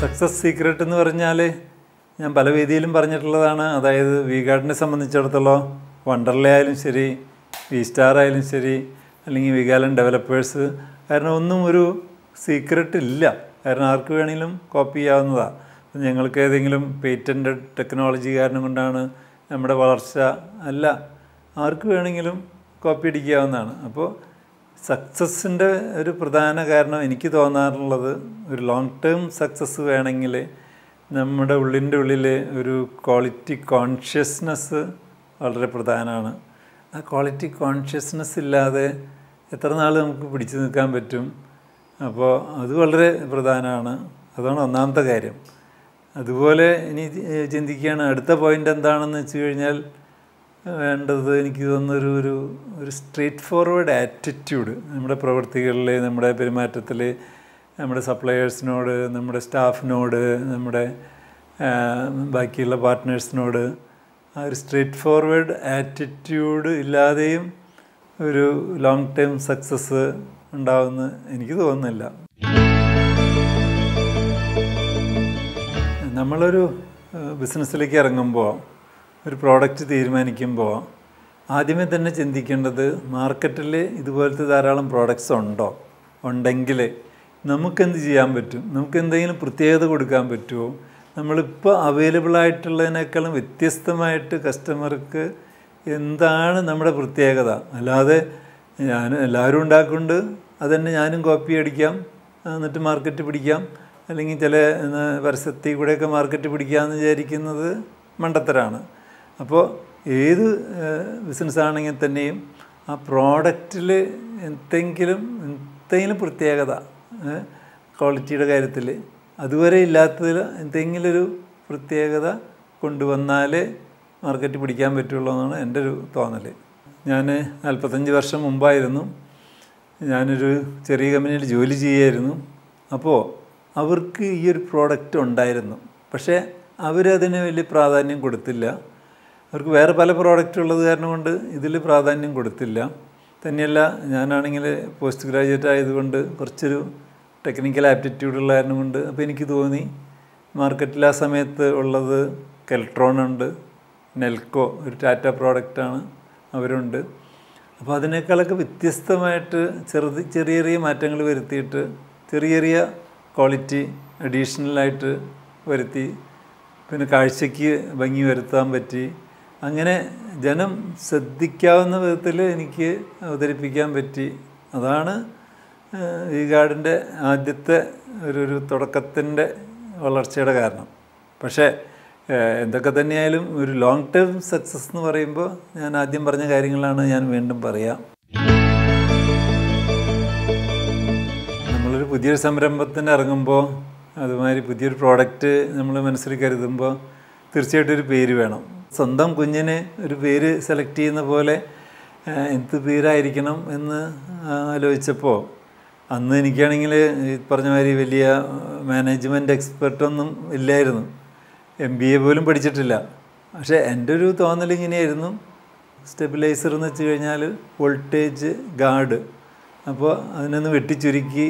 Success secret എന്ന് പറഞ്ഞാൽ ഞാൻ പല വേദിയിലും പറഞ്ഞിട്ടുള്ളതാണ്. അതായത് വി ഗാർഡിനെ സംബന്ധിച്ചിടത്തോളം വണ്ടർലേ ആയാലും ശരി, വി സ്റ്റാർ ആയാലും ശരി, അല്ലെങ്കിൽ വികാലൻ ഡെവലപ്പേഴ്സ്, കാരണം ഒന്നും ഒരു സീക്രട്ട് ഇല്ല. കാരണം ആർക്ക് വേണമെങ്കിലും കോപ്പി ചെയ്യാവുന്നതാണ്. ഞങ്ങൾക്ക് ഏതെങ്കിലും പേറ്റൻറ്റഡ് ടെക്നോളജി കാരണം കൊണ്ടാണ് നമ്മുടെ വളർച്ച അല്ല, ആർക്ക് വേണമെങ്കിലും കോപ്പി അടിക്കാവുന്നതാണ്. അപ്പോൾ സക്സസ്സിൻ്റെ ഒരു പ്രധാന കാരണം എനിക്ക് തോന്നാറുള്ളത്, ഒരു ലോങ് ടേം സക്സസ് വേണമെങ്കിൽ നമ്മുടെ ഉള്ളിൻ്റെ ഉള്ളിൽ ഒരു ക്വാളിറ്റി കോൺഷ്യസ്നെസ് വളരെ പ്രധാനമാണ്. ആ ക്വാളിറ്റി കോൺഷ്യസ്നെസ് ഇല്ലാതെ എത്ര നാൾ നമുക്ക് പിടിച്ചു നിൽക്കാൻ പറ്റും? അപ്പോൾ അത് വളരെ പ്രധാനമാണ്. അതാണ് ഒന്നാമത്തെ കാര്യം. അതുപോലെ ഇനി ചിന്തിക്കുകയാണ് അടുത്ത പോയിൻ്റ് എന്താണെന്ന് വെച്ച് കഴിഞ്ഞാൽ വേണ്ടത്, എനിക്ക് തോന്നുന്നൊരു ഒരു ഒരു സ്ട്രെയിറ്റ് ഫോർവേഡ് ആറ്റിറ്റ്യൂഡ് നമ്മുടെ പ്രവൃത്തികളിൽ, നമ്മുടെ പെരുമാറ്റത്തിൽ, നമ്മുടെ സപ്ലയേഴ്സിനോട്, നമ്മുടെ സ്റ്റാഫിനോട്, നമ്മുടെ ബാക്കിയുള്ള പാർട്ട്നേഴ്സിനോട് ആ ഒരു സ്ട്രെയിറ്റ് ഫോർവേഡ് ആറ്റിറ്റ്യൂഡ് ഇല്ലാതെയും ഒരു ലോങ് ടേം സക്സസ് ഉണ്ടാവുമെന്ന് എനിക്ക് തോന്നുന്നില്ല. നമ്മളൊരു ബിസിനസ്സിലേക്ക് ഇറങ്ങുമ്പോൾ, ഒരു പ്രോഡക്റ്റ് തീരുമാനിക്കുമ്പോൾ ആദ്യമേ തന്നെ ചിന്തിക്കേണ്ടത് മാർക്കറ്റിൽ ഇതുപോലത്തെ ധാരാളം പ്രോഡക്റ്റ്സ് ഉണ്ടെങ്കിൽ നമുക്കെന്ത് ചെയ്യാൻ പറ്റും, നമുക്ക് എന്തെങ്കിലും പ്രത്യേകത കൊടുക്കാൻ പറ്റുമോ, നമ്മളിപ്പോൾ അവൈലബിൾ ആയിട്ടുള്ളതിനേക്കാളും വ്യത്യസ്തമായിട്ട് കസ്റ്റമർക്ക് എന്താണ് നമ്മുടെ പ്രത്യേകത. അല്ലാതെ എല്ലാവരും ഉണ്ടാക്കുന്നുണ്ട് അതുതന്നെ ഞാനും കോപ്പി അടിക്കാം, എന്നിട്ട് മാർക്കറ്റ് പിടിക്കാം, അല്ലെങ്കിൽ ചില പരസ്യത്തിൽ കൂടെയൊക്കെ മാർക്കറ്റ് പിടിക്കാമെന്ന് വിചാരിക്കുന്നത് മണ്ടത്തരാണ്. അപ്പോൾ ഏത് ബിസിനസ്സാണെങ്കിൽ തന്നെയും ആ പ്രോഡക്റ്റിൽ എന്തെങ്കിലും പ്രത്യേകത, ക്വാളിറ്റിയുടെ കാര്യത്തിൽ അതുവരെ ഇല്ലാത്തതിൽ എന്തെങ്കിലും ഒരു പ്രത്യേകത കൊണ്ടുവന്നാലേ മാർക്കറ്റ് പിടിക്കാൻ പറ്റുള്ളൂ എന്നാണ് എൻ്റെ ഒരു തോന്നൽ. ഞാൻ 45 വർഷം മുമ്പായിരുന്നു ഞാനൊരു ചെറിയ കമ്പനിയിൽ ജോലി ചെയ്യുമായിരുന്നു. അപ്പോൾ അവർക്ക് ഈ ഒരു പ്രോഡക്റ്റ് ഉണ്ടായിരുന്നു, പക്ഷേ അവരതിന് വലിയ പ്രാധാന്യം കൊടുത്തില്ല. അവർക്ക് വേറെ പല പ്രോഡക്റ്റ് ഉള്ളത് കാരണം കൊണ്ട് ഇതിൽ പ്രാധാന്യം കൊടുത്തില്ല. തന്നെയല്ല, ഞാനാണെങ്കിൽ പോസ്റ്റ് ഗ്രാജുവേറ്റ് ആയതുകൊണ്ട് കുറച്ചൊരു ടെക്നിക്കൽ ആപ്റ്റിറ്റ്യൂഡുള്ള കാരണം കൊണ്ട് അപ്പോൾ എനിക്ക് തോന്നി മാർക്കറ്റിൽ ആ സമയത്ത് ഉള്ളത് കെൽട്രോൺ ഉണ്ട്, നെൽക്കോ ഒരു ടാറ്റ പ്രോഡക്റ്റാണ്, അവരുണ്ട്. അപ്പോൾ അതിനേക്കാളൊക്കെ വ്യത്യസ്തമായിട്ട് ചെറിയ ചെറിയ മാറ്റങ്ങൾ വരുത്തിയിട്ട് ചെറിയ ക്വാളിറ്റി അഡീഷണലായിട്ട് വരുത്തി, പിന്നെ കാഴ്ചയ്ക്ക് ഭംഗി വരുത്താൻ പറ്റി. അങ്ങനെ ജനം ശ്രദ്ധിക്കാവുന്ന വിധത്തിൽ എനിക്ക് അവതരിപ്പിക്കാൻ പറ്റി. അതാണ് ഈ ഗാർഡിൻ്റെ ആദ്യത്തെ ഒരു തുടക്കത്തിൻ്റെ വളർച്ചയുടെ കാരണം. പക്ഷേ എന്തൊക്കെ തന്നെയായാലും ഒരു ലോങ് ടേം സക്സസ് എന്ന് പറയുമ്പോൾ ഞാൻ ആദ്യം പറഞ്ഞ കാര്യങ്ങളാണ് ഞാൻ വീണ്ടും പറയാം. നമ്മളൊരു പുതിയൊരു സംരംഭത്തിന് ഇറങ്ങുമ്പോൾ, അതുമാതിരി പുതിയൊരു പ്രോഡക്റ്റ് നമ്മൾ മനസ്സിൽ കരുതുമ്പോൾ തീർച്ചയായിട്ടും ഒരു പേര് വേണം. സ്വന്തം കുഞ്ഞിന് ഒരു പേര് സെലക്ട് ചെയ്യുന്ന പോലെ എന്ത് പേരായിരിക്കണം എന്ന് ആലോചിച്ചപ്പോൾ, അന്ന് എനിക്കാണെങ്കിൽ ഈ പറഞ്ഞ മാതിരി വലിയ മാനേജ്മെൻറ്റ് എക്സ്പെർട്ടൊന്നും ഇല്ലായിരുന്നു, MBA പോലും പഠിച്ചിട്ടില്ല. പക്ഷേ എൻ്റെ ഒരു തോന്നൽ ഇങ്ങനെയായിരുന്നു, സ്റ്റെബിലൈസർ എന്ന് വെച്ച് കഴിഞ്ഞാൽ വോൾട്ടേജ് ഗാർഡ്. അപ്പോൾ അതിനൊന്ന് വെട്ടിച്ചുരുക്കി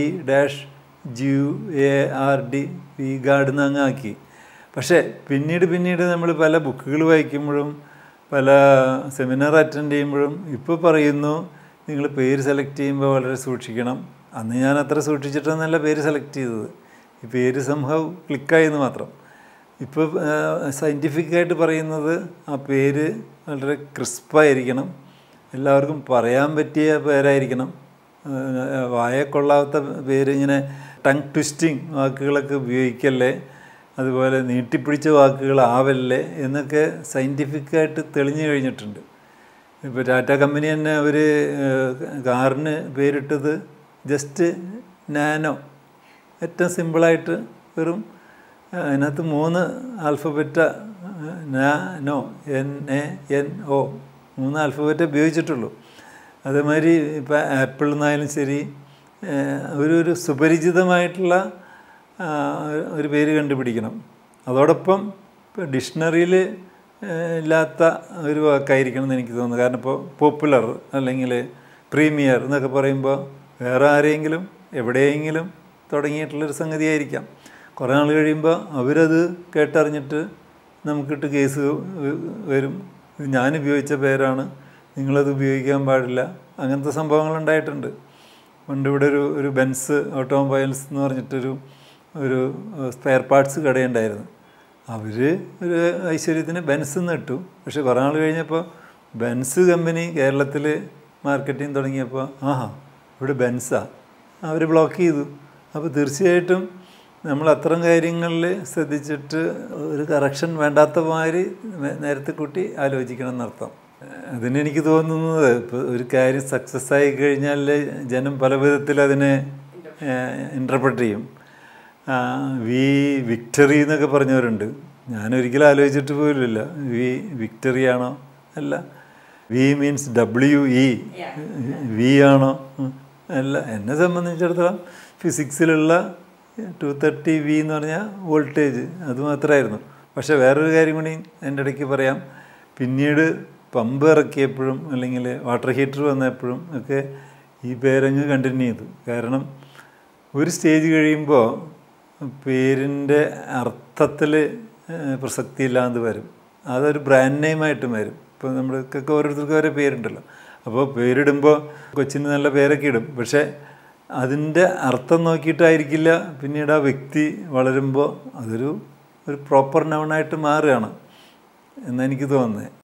VGUARD വി ഗാർഡ് എന്ന് അങ്ങ് ആക്കി. പക്ഷേ പിന്നീട് നമ്മൾ പല ബുക്കുകൾ വായിക്കുമ്പോഴും പല സെമിനാർ അറ്റൻഡ് ചെയ്യുമ്പോഴും ഇപ്പോൾ പറയുന്നു നിങ്ങൾ പേര് സെലക്ട് ചെയ്യുമ്പോൾ വളരെ സൂക്ഷിക്കണം. അന്ന് ഞാൻ അത്ര സൂക്ഷിച്ചിട്ടൊന്നല്ല പേര് സെലക്ട് ചെയ്തത്, ഈ പേര് സംഭവം ക്ലിക്കായെന്ന് മാത്രം. ഇപ്പോൾ സയൻറ്റിഫിക്കായിട്ട് പറയുന്നത് ആ പേര് വളരെ ക്രിസ്പായിരിക്കണം, എല്ലാവർക്കും പറയാൻ പറ്റിയ പേരായിരിക്കണം. വായെ കൊള്ളാത്ത പേര്, ഇങ്ങനെ ടങ് ട്വിസ്റ്റിങ് വാക്കുകളൊക്കെ ഉപയോഗിക്കല്ലേ, അതുപോലെ നീട്ടിപ്പിടിച്ച വാക്കുകളാവല്ലേ എന്നൊക്കെ സയൻറ്റിഫിക്കായിട്ട് തെളിഞ്ഞു കഴിഞ്ഞിട്ടുണ്ട്. ഇപ്പോൾ ടാറ്റ കമ്പനി തന്നെ അവർ കാറിന് പേരിട്ടത് ജസ്റ്റ് നാനോ, ഏറ്റവും സിമ്പിളായിട്ട് വെറും അതിനകത്ത് 3 ആൽഫബറ്റ് നാനോ NANO 3 ആൽഫബറ്റ് ഉപയോഗിച്ചിട്ടുള്ളൂ. അതേമാതിരി ഇപ്പോൾ ആപ്പിൾ എന്നായാലും ശരി, ഒരു സുപരിചിതമായിട്ടുള്ള ഒരു പേര് കണ്ടുപിടിക്കണം. അതോടൊപ്പം ഇപ്പോൾ ഡിക്ഷണറിയിൽ ഇല്ലാത്ത ഒരു വാക്കായിരിക്കണം എന്ന് എനിക്ക് തോന്നുന്നു. കാരണം ഇപ്പോൾ പോപ്പുലർ അല്ലെങ്കിൽ പ്രീമിയർ എന്നൊക്കെ പറയുമ്പോൾ വേറെ ആരെങ്കിലും എവിടെയെങ്കിലും തുടങ്ങിയിട്ടുള്ളൊരു സംഗതിയായിരിക്കാം. കുറേ നാൾ കഴിയുമ്പോൾ അവരത് കേട്ടറിഞ്ഞിട്ട് നമുക്കിട്ട് കേസ് വരും. ഇത് ഞാൻ ഉപയോഗിച്ച പേരാണ്, നിങ്ങളത് ഉപയോഗിക്കാൻ പാടില്ല. അങ്ങനത്തെ സംഭവങ്ങളുണ്ടായിട്ടുണ്ട്. പണ്ട് ഇവിടെ ഒരു ബെൻസ് ഓട്ടോമൊബൈൽസ് എന്ന് പറഞ്ഞിട്ടൊരു സ്പെയർ പാർട്സ് കടയുണ്ടായിരുന്നു. അവർ ഒരു ഐശ്വര്യത്തിന് ബെൻസ് എന്ന് ഇട്ടു. പക്ഷെ കുറേ നാൾ കഴിഞ്ഞപ്പോൾ ബെൻസ് കമ്പനി കേരളത്തിൽ മാർക്കറ്റിംഗ് തുടങ്ങിയപ്പോൾ ഇവിടെ ബെൻസാ, അവർ ബ്ലോക്ക് ചെയ്തു. അപ്പോൾ തീർച്ചയായിട്ടും നമ്മൾ അത്തരം കാര്യങ്ങളിൽ ശ്രദ്ധിച്ചിട്ട് ഒരു കറക്ഷൻ വേണ്ടാത്ത മാതിരി നേരത്തെ കൂട്ടി ആലോചിക്കണം എന്നർത്ഥം. അതിനെനിക്ക് തോന്നുന്നത് ഇപ്പോൾ ഒരു കാര്യം സക്സസ് ആയി കഴിഞ്ഞാൽ ജനം പല വിധത്തിൽ അതിനെ ഇൻ്റർപ്രറ്റ് ചെയ്യും. വിക്ടറി എന്നൊക്കെ പറഞ്ഞവരുണ്ട്. ഞാനൊരിക്കലും ആലോചിച്ചിട്ട് പോലുമില്ല വിക്ടറി ആണോ അല്ല, മീൻസ് WE ആണോ അല്ല. എന്നെ സംബന്ധിച്ചിടത്തോളം ഫിസിക്സിലുള്ള 230V എന്ന് പറഞ്ഞാൽ വോൾട്ടേജ് അത് മാത്രമായിരുന്നു. പക്ഷേ വേറൊരു കാര്യം കൂടി എൻ്റെ ഇടയ്ക്ക് പറയാം. പിന്നീട് പമ്പ് ഇറക്കിയപ്പോഴും അല്ലെങ്കിൽ വാട്ടർ ഹീറ്റർ വന്നപ്പോഴും ഒക്കെ ഈ പേരങ്ങ് കണ്ടിന്യൂ ചെയ്തു. കാരണം ഒരു സ്റ്റേജ് കഴിയുമ്പോൾ പേരിൻ്റെ അർത്ഥത്തിൽ പ്രസക്തിയില്ലാതെ വരും. അതൊരു ബ്രാൻഡ് നെയിമായിട്ടും വരും. ഇപ്പോൾ നമ്മൾക്കൊക്കെ ഓരോരുത്തർക്കും ഓരോ പേരുണ്ടല്ലോ. അപ്പോൾ പേരിടുമ്പോൾ കൊച്ചിന് നല്ല പേരൊക്കെ ഇടും. പക്ഷേ അതിൻ്റെ അർത്ഥം നോക്കിയിട്ടായിരിക്കില്ല പിന്നീട് ആ വ്യക്തി വളരുമ്പോൾ അതൊരു പ്രോപ്പർ നൗണായിട്ട് മാറുകയാണ് എന്നെനിക്ക് തോന്നുന്നത്.